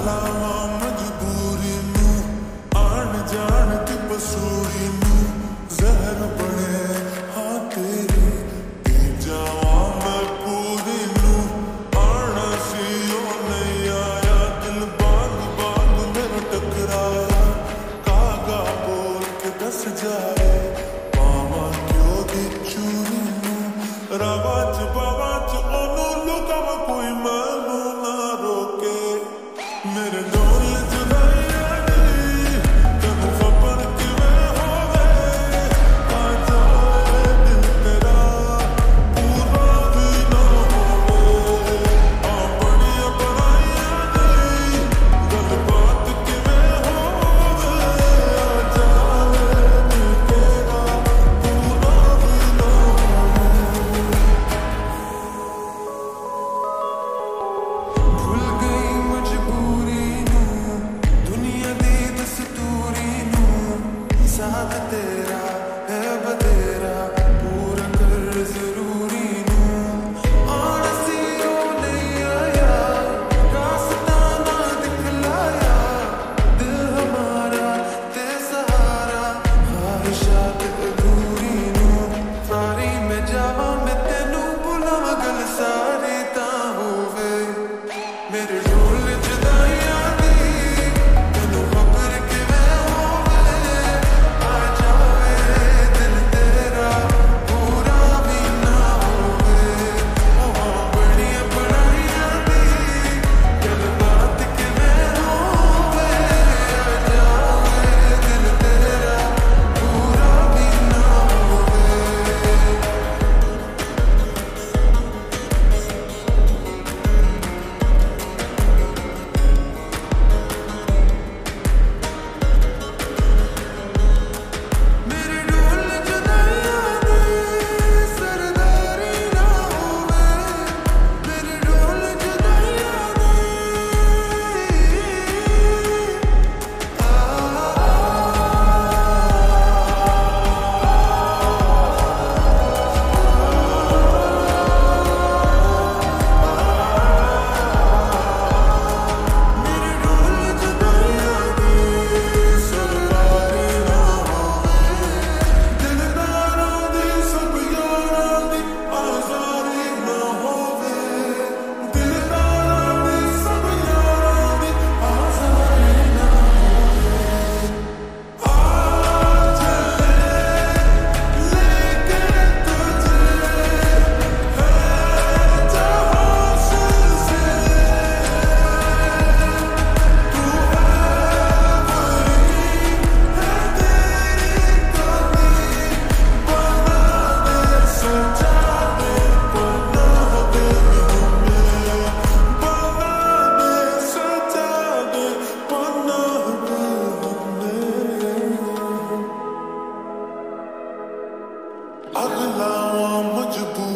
लावा मजबूरी नू आन जान दी बसूरी नू जहर बने हाँ तेरी पी जावा मैं पूरी नू आना सी ओ नहीं आया दिल बांध बांध मेरा टकराया कागा बोल के दस जाए पावा क्यों दी चूरी नू रावाच बावाच ओनू लुका कोई मैनू ना रोके मेरे ढोल जुदाइया दी तेनू खबर किवें होवे आ जाए दिल तेरा पूरा भी ना होवे आ बड़िया बनाइया दी गल बात किवें होवे आ जाए दिल तेरा पूरा भी ना होवे भूल गई मजबूरी नू दुनिया दी दस्तूरी नू साथ तेरा है बतेरा पूरा कर जरूरी नू आना सी ओ नहीं आया रास्ता ना दिखलाया दिल हमारा ते सहारा ख्वाहिशात अधूरी नू सारी मैं जावा मैं तेनू बुलावा गल सारी ता होवे मेरे ढोल जुदाइयां दी तेनू खबर किवें होवे आ जाए दिल तेरा पूरा भी ना होवे ओ बड़िया बनाइयां दी गल बात किवें होवे आ जाए दिल तेरा पूरा भी ना होवे मेरे ढोल जुदाइयां दी सरदारी ना होवे मेरे ढोल जुदाइयां मेरे ढोल जुदाइयां दी सरदारी ना होवे दिलदारां दी सब यारां दी आज़ारी ना होवे दिलदारां दी सब यारां दी आज़ारी ना होवे आ चले लेके तुझे है जहां सिलसिले तू है वही है तेरी कमी बना दे सजा दे पनाह दे हमें बना दे सजा दे पनाह दे हमें अगला मजबूर